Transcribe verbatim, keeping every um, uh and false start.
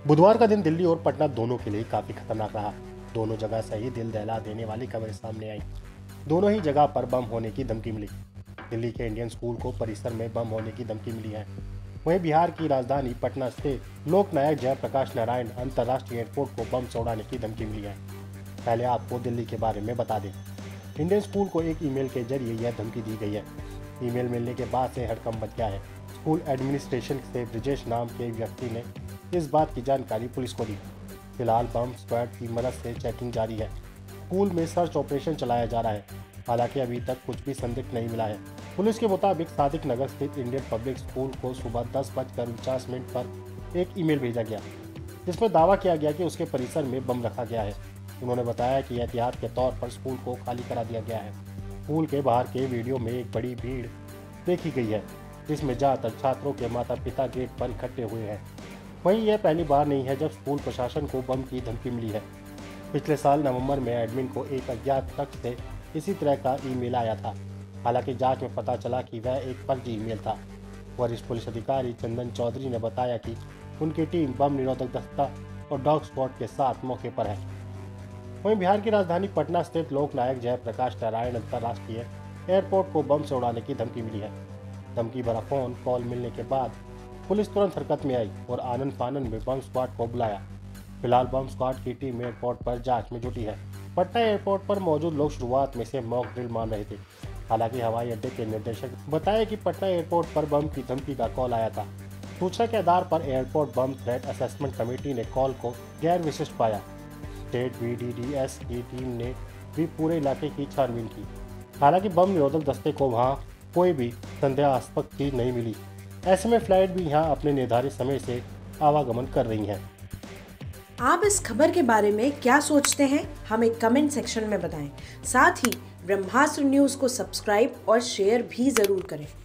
बुधवार का दिन दिल्ली और पटना दोनों के लिए काफी खतरनाक रहा। दोनों जगह से ही दिल दहला देने वाली खबरें सामने आई। दोनों ही जगह पर बम होने की धमकी मिली। दिल्ली के इंडियन स्कूल को परिसर में बम होने की धमकी मिली है। वहीं बिहार की राजधानी पटना स्थित लोकनायक जयप्रकाश नारायण अंतर्राष्ट्रीय एयरपोर्ट को बम से उड़ाने की धमकी मिली है। पहले आपको दिल्ली के बारे में बता दें। इंडियन स्कूल को एक ईमेल के जरिए यह धमकी दी गई है। ईमेल मिलने के बाद से हड़कंप मच गया है। स्कूल एडमिनिस्ट्रेशन से ब्रिजेश नाम के व्यक्ति ने इस बात की जानकारी पुलिस को दी। फिलहाल बम स्क्वाड की मदद से चेकिंग जारी है। स्कूल में सर्च ऑपरेशन चलाया जा रहा है। हालांकि अभी तक कुछ भी संदिग्ध नहीं मिला है। पुलिस के मुताबिक सादिक नगर स्थित इंडियन पब्लिक स्कूल को सुबह दस बजकर उनचास मिनट पर एक ईमेल भेजा गया, जिसमें दावा किया गया कि उसके परिसर में बम रखा गया है। उन्होंने बताया कि एहतियात के तौर पर स्कूल को खाली करा दिया गया है। स्कूल के बाहर के वीडियो में एक बड़ी भीड़ देखी गई है, जिसमें ज़्यादातर छात्रों के माता पिता गेट पर इकट्ठे हुए हैं। वहीं यह पहली बार नहीं है जब स्कूल प्रशासन को बम की धमकी मिली है। पिछले साल नवंबर में एडमिन को एक अज्ञात शख्स से इसी तरह का ईमेल आया था। हालांकि जांच में पता चला कि वह एक फर्जी ईमेल था। वरिष्ठ पुलिस अधिकारी चंदन चौधरी ने बताया कि उनकी टीम बम निरोधक दस्ता और डॉग स्क्वाड के साथ मौके पर है। वहीं बिहार की राजधानी पटना स्थित लोकनायक जयप्रकाश नारायण अंतर्राष्ट्रीय एयरपोर्ट को बम से उड़ाने की धमकी मिली है। धमकी भरा फोन कॉल मिलने के बाद पुलिस तुरंत हरकत में आई और आनंद फानन में बम स्क्वाड को बुलाया। फिलहाल बम स्क्वाड की टीम एयरपोर्ट पर जांच में जुटी है। पटना एयरपोर्ट पर मौजूद लोग शुरुआत में से मॉक ड्रिल मान रहे थे। हालांकि हवाई अड्डे के निर्देशक बताया कि पटना एयरपोर्ट पर बम की धमकी का कॉल आया था। सूचना के आधार पर airport bomb threat assessment committee ने कॉल को गैर विशिष्ट पाया। State V D D S की टीम ने भी पूरे इलाके की छानबीन की। हालांकि बम निरोधक दस्ते को वहां कोई भी संदेहास्पद चीज नहीं मिली। ऐसे में फ्लाइट भी यहां अपने निर्धारित समय से आवागमन कर रही हैं। आप इस खबर के बारे में क्या सोचते हैं, हमें कमेंट सेक्शन में बताएं। साथ ही ब्रह्मास्त्र न्यूज़ को सब्सक्राइब और शेयर भी जरूर करें।